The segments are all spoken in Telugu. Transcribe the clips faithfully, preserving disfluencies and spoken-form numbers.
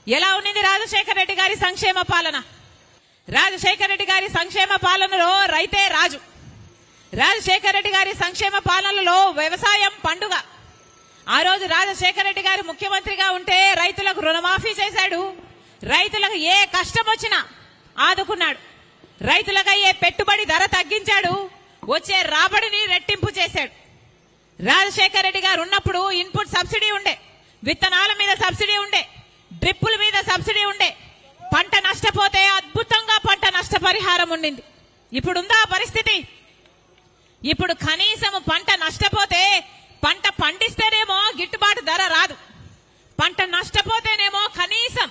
ఎలా ఉన్నది రాజశేఖర రెడ్డి గారి సంక్షేమ పాలన? రాజశేఖర రెడ్డి గారి సంక్షేమ పాలనలో రైతే రాజు. రాజశేఖర రెడ్డి గారి సంక్షేమ పాలనలో వ్యవసాయం పండుగ. ఆ రోజు రాజశేఖర రెడ్డి గారు ముఖ్యమంత్రిగా ఉంటే రైతులకు రుణమాఫీ చేశాడు. రైతులకు ఏ కష్టం వచ్చినా ఆదుకున్నాడు. రైతులకు అయ్యే పెట్టుబడి ధర తగ్గించాడు. వచ్చే రాబడిని రెట్టింపు చేశాడు. రాజశేఖర రెడ్డి గారు ఉన్నప్పుడు ఇన్పుట్ సబ్సిడీ ఉండే, విత్తనాల మీద సబ్సిడీ ఉండే, డ్రిప్పుల మీద సబ్సిడీ ఉండే. పంట నష్టపోతే అద్భుతంగా పంట నష్టపరిహారం ఉండింది. ఇప్పుడుందా పరిస్థితి? ఇప్పుడు కనీసం పంట నష్టపోతే పంట పండిస్తేనేమో గిట్టుబాటు ధర రాదు. పంట నష్టపోతేనేమో కనీసం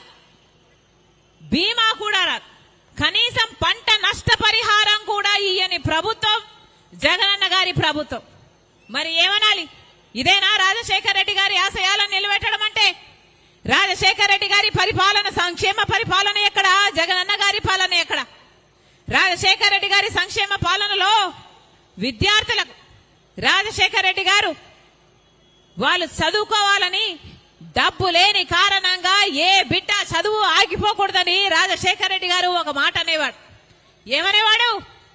బీమా కూడా రాదు. కనీసం పంట నష్టపరిహారం కూడా ఇయ్యని ప్రభుత్వం జగనన్న గారి ప్రభుత్వం. మరి ఏమనాలి? ఇదేనా రాజశేఖర రెడ్డి గారి ఆశయాలను నిలబెట్టడం అంటే? రాజశేఖర రెడ్డి గారి పరిపాలన సంక్షేమ పరిపాలన ఎక్కడ? జగనన్న గారి పాలన ఎక్కడ? రాజశేఖర రెడ్డి గారి సంక్షేమ పాలనలో విద్యార్థులకు రాజశేఖర రెడ్డి గారు వాళ్ళు చదువుకోవాలని డబ్బు లేని కారణంగా ఏ బిడ్డ చదువు ఆగిపోకూడదని రాజశేఖర రెడ్డి గారు ఒక మాట అనేవాడు. ఏమనేవాడు?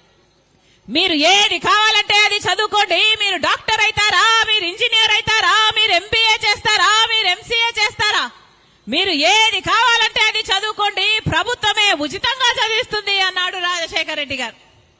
మీరు ఏది కావాలంటే అది చదువుకోండి. మీరు డాక్టర్ అవుతారా, మీరు ఇంజనీర్ అవుతారా, మీరు ఎంబీఏ చేస్తారా, మీరు ఎంసీఏ చేస్తారా, మీరు ఏది కావాలంటే అది చదువుకోండి, ప్రభుత్వమే ఉచితంగా చదివిస్తుంది అన్నాడు రాజశేఖర రెడ్డి గారు.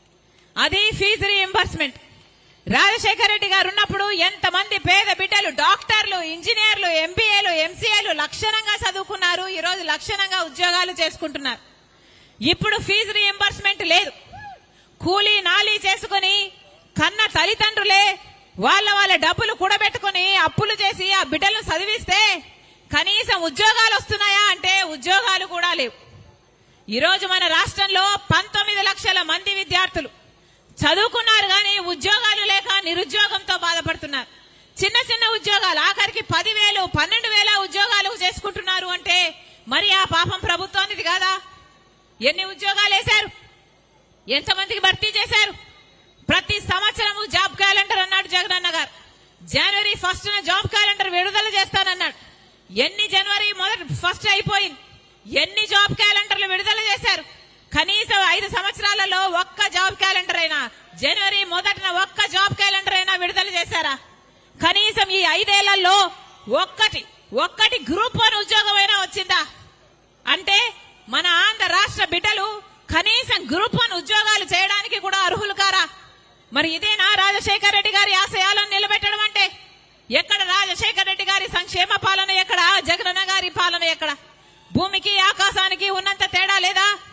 అది ఫీజు రీయింబర్స్మెంట్. రాజశేఖర రెడ్డి గారు ఉన్నప్పుడు ఎంతమంది పేద బిడ్డలు డాక్టర్లు, ఇంజనీర్లు, ఎంబీఏలు, ఎంసీఏలు లక్షణంగా చదువుకున్నారు. ఈ రోజు లక్షణంగా ఉద్యోగాలు చేసుకుంటున్నారు. ఇప్పుడు ఫీజు రీయింబర్స్మెంట్ లేదు. కూలీ నాలీ చేసుకుని కన్న తల్లిదండ్రులే వాళ్ళ వాళ్ళ డబ్బులు కూడబెట్టుకుని అప్పులు చేసి ఆ బిడ్డలను చదివిస్తే కనీసం ఉద్యోగాలు వస్తున్నాయా అంటే ఉద్యోగాలు కూడా లేవు. ఈరోజు మన రాష్ట్రంలో పంతొమ్మిది లక్షల మంది విద్యార్థులు చదువుకున్నారు కానీ ఉద్యోగాలు లేక నిరుద్యోగంతో బాధపడుతున్నారు. చిన్న చిన్న ఉద్యోగాలు ఆఖరికి పదివేలు పన్నెండు వేల ఉద్యోగాలు చేసుకుంటున్నారు అంటే మరి ఆ పాపం ప్రభుత్వానిది కాదా? ఎన్ని ఉద్యోగాలు వేశారు? ఎంతమందికి భర్తీ చేశారు? ప్రతి సంవత్సరము జాబ్ క్యాలెండర్ అన్నాడు జగనన్న గారు. జనవరి ఫస్ట్ జాబ్ క్యాలెండర్ విడుదల చేస్తానన్నాడు. ఎన్ని జనవరి మొదటి ఫస్ట్ అయిపోయింది. ఎన్ని జాబ్ క్యాలెండర్లు విడుదల చేశారు? కనీసం ఐదు సంవత్సరాలలో ఒక్క జాబ్ క్యాలెండర్ అయినా, జనవరి మొదటిన ఒక్క జాబ్ క్యాలెండర్ అయినా విడుదల చేశారా? కనీసం ఈ ఐదేళ్లలో ఒక్కటి ఒక్కటి గ్రూప్ వన్ ఉద్యోగమైనా వచ్చిందా? అంటే మన ఆంధ్ర రాష్ట్ర బిడ్డలు కనీసం గ్రూప్ వన్ ఉద్యోగాలు చేయడానికి కూడా అర్హులు కారా? మరి ఇదేనా రాజశేఖర రెడ్డి గారి ఆశయాలను నిలబెట్టడం అంటే? ఎక్కడ రాజశేఖర రెడ్డి గారి సంక్షేమ పాలన ఎక్కడ? జగనన్న గారి పాలన ఎక్కడ? భూమికి ఆకాశానికి ఉన్నంత తేడా లేదా?